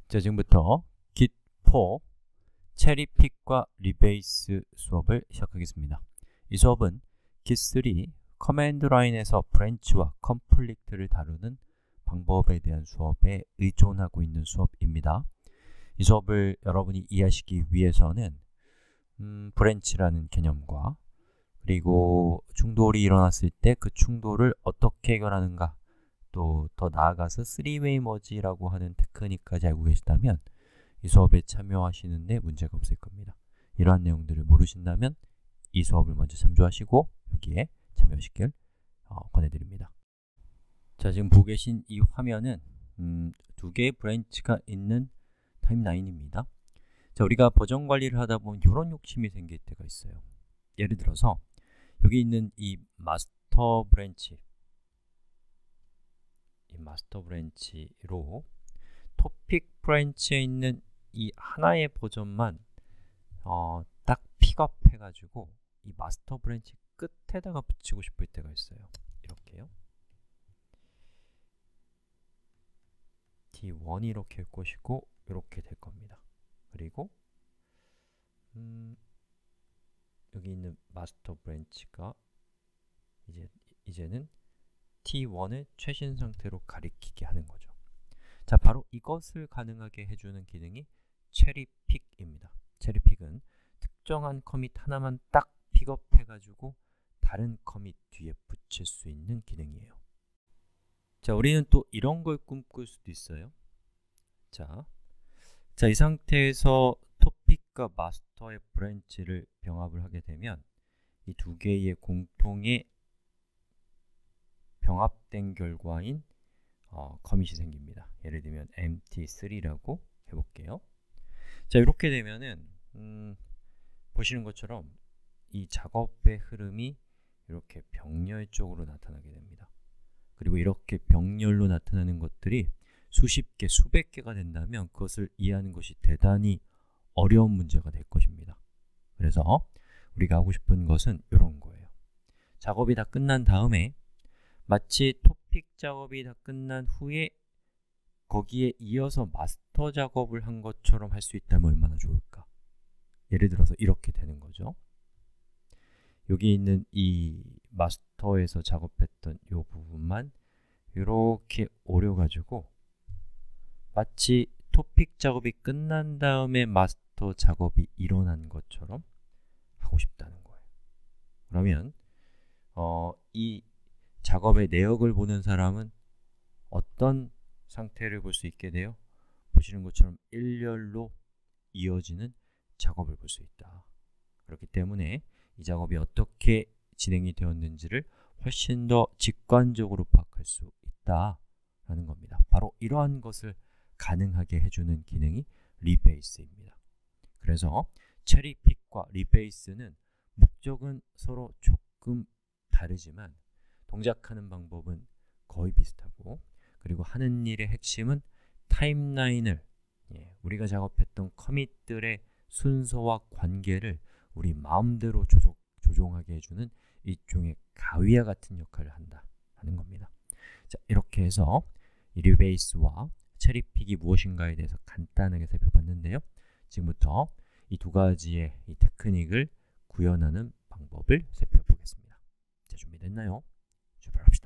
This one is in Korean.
자, 지금부터 Git4 체리픽과 리베이스 수업을 시작하겠습니다. 이 수업은 Git3 커맨드 라인에서 브랜치와 컴플리트를 다루는 방법에 대한 수업에 의존하고 있는 수업입니다. 이 수업을 여러분이 이해하시기 위해서는 브랜치라는 개념과 그리고 충돌이 일어났을 때 그 충돌을 어떻게 해결하는가, 또 더 나아가서 3웨이 머지라고 하는 테크닉까지 알고 계시다면 이 수업에 참여하시는데 문제가 없을 겁니다. 이러한 내용들을 모르신다면 이 수업을 먼저 참조하시고 여기에 참여하시길 권해드립니다. 자, 지금 보고 계신 이 화면은 두 개의 브랜치가 있는 타임라인입니다. 자, 우리가 버전 관리를 하다 보면 이런 욕심이 생길 때가 있어요. 예를 들어서 여기 있는 이 마스터 브랜치로 토픽 브랜치에 있는 이 하나의 버전만 딱 픽업해 가지고 이 마스터 브랜치 끝에다가 붙이고 싶을 때가 있어요. 이렇게요. T1이 이렇게 할 것이고 이렇게 될 겁니다. 그리고 여기 있는 마스터 브랜치가 이제는 T1을 최신 상태로 가리키게 하는 거죠. 자, 바로 이것을 가능하게 해주는 기능이 체리픽입니다. 체리픽은 특정한 커밋 하나만 딱 픽업해가지고 다른 커밋 뒤에 붙일 수 있는 기능이에요. 자, 우리는 또 이런 걸 꿈꿀 수도 있어요. 자, 이 상태에서 토픽과 마스터의 브랜치를 병합을 하게 되면 이 두 개의 공통의 병합된 결과인 커밋이 생깁니다. 예를 들면 empty3라고 해볼게요. 자, 이렇게 되면은 보시는 것처럼 이 작업의 흐름이 이렇게 병렬적으로 나타나게 됩니다. 그리고 이렇게 병렬로 나타나는 것들이 수십 개, 수백 개가 된다면 그것을 이해하는 것이 대단히 어려운 문제가 될 것입니다. 그래서 우리가 하고 싶은 것은 이런 거예요. 작업이 다 끝난 다음에 마치 토픽 작업이 다 끝난 후에 거기에 이어서 마스터 작업을 한 것처럼 할 수 있다면 얼마나 좋을까? 예를 들어서 이렇게 되는 거죠. 여기 있는 이 마스터에서 작업했던 이 부분만 이렇게 오려가지고 마치 토픽 작업이 끝난 다음에 마스터 작업이 일어난 것처럼 하고 싶다는 거예요. 그러면 이 작업의 내역을 보는 사람은 어떤 상태를 볼 수 있게 돼요? 보시는 것처럼 일렬로 이어지는 작업을 볼 수 있다. 그렇기 때문에 이 작업이 어떻게 진행이 되었는지를 훨씬 더 직관적으로 파악할 수 있다라는 겁니다. 바로 이러한 것을 가능하게 해주는 기능이 리베이스입니다. 그래서 체리픽과 리베이스는 목적은 서로 조금 다르지만 동작하는 방법은 거의 비슷하고, 그리고 하는 일의 핵심은 타임라인을 우리가 작업했던 커밋들의 순서와 관계를 우리 마음대로 조종하게 해주는 일종의 가위와 같은 역할을 한다는 겁니다. 자, 이렇게 해서 이 리베이스와 체리픽이 무엇인가에 대해서 간단하게 살펴봤는데요. 지금부터 이 두 가지의 이 테크닉을 구현하는 방법을 살펴보겠습니다. 자, 준비됐나요? 출발합시다.